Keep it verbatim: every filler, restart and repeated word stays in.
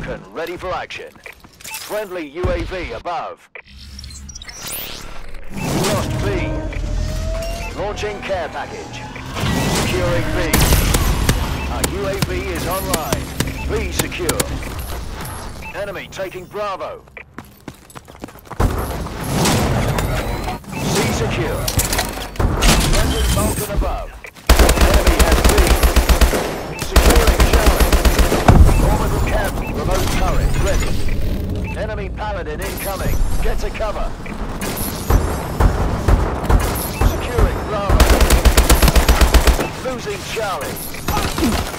Falcon ready for action. Friendly U A V above. Lost B. Launching care package. Securing B. Our U A V is online. B secure. Enemy taking Bravo. C secure. Friendly Falcon above. Enemy has B. Securing Charlie. Orbital camp, remote turret ready. Enemy Paladin incoming. Get to cover. Securing Bravo. Losing Charlie.